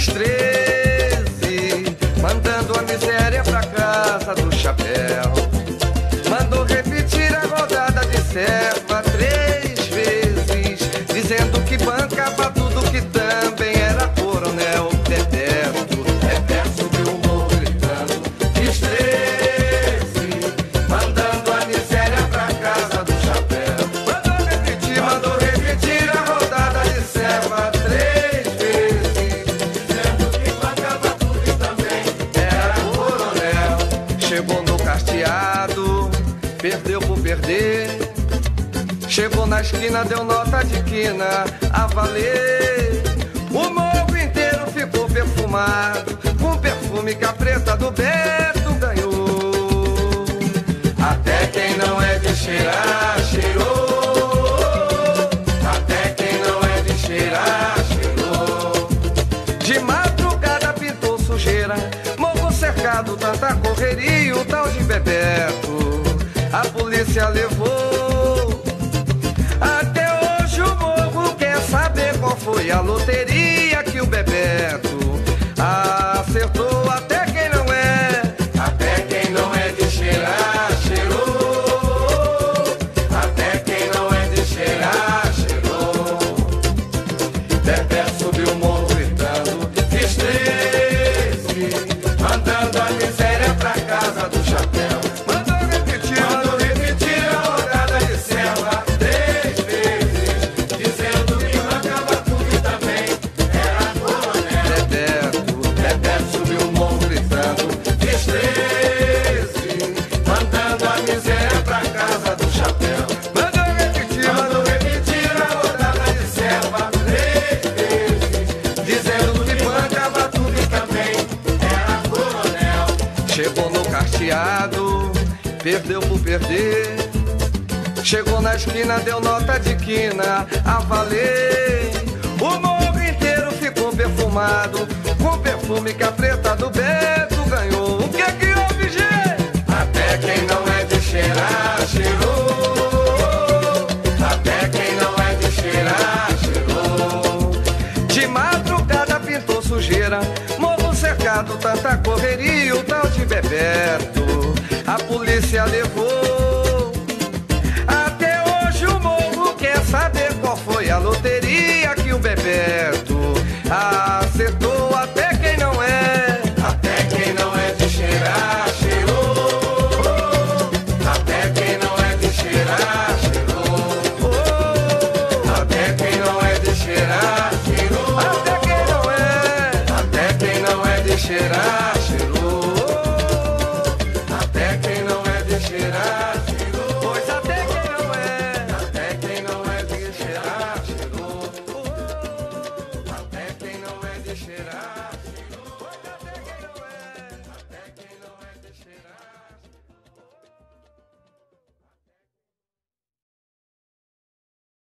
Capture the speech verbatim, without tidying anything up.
treze, mandando a miséria pra casa do chapéu. Mandou repetir a rodada de serva três vezes, dizendo que bancava tudo, que também era coronel. Bebeto, Bebeto subiu o morro gritando, fiz treze, mandando a miséria pra casa do chapéu. Mandou repetir, mandou repetir a rodada de serva três vezes, dizendo que bancava tudo e também era coronel. Chegou no casteado, perdeu por perder. Chegou na esquina, deu nota de quina a valer. O morro inteiro ficou perfumado, com o perfume que a preta do Beto ganhou. Até quem não é de cheirar, cheirou. Até quem não é de cheirar, cheirou. De madrugada pintou sujeira, morro cercado, tanta correria e o tal de Bebeto a polícia levou. Até hoje o morro quer saber qual foi a loteria que o Bebeto acertou. Até quem não é, até quem não é de cheirar, cheirou. Até quem não é de cheirar, cheirou. Bebeto subiu o morro gritando, fiz treze, mandando a miséria pra casa do chapéu. Chegou no casteado, perdeu por perder. Chegou na esquina, deu nota de quina a valer. O morro inteiro ficou perfumado, com o perfume que a preta do Beto ganhou. O que é que houve, gente? Até quem não é de cheirar, cheirou. Até quem não é de cheirar, cheirou. De madrugada pintou sujeira, morro cercado, tanta correria e o tal de Bebeto a polícia levou. Até hoje o morro quer saber qual foi a loteria que o Bebeto acertou. Até quem não é, até quem não é de cheirar, cheirou. Até quem não é de cheirar, cheirou. Até quem não é de cheirar, cheirou. Até quem não é, até quem não é de cheirar.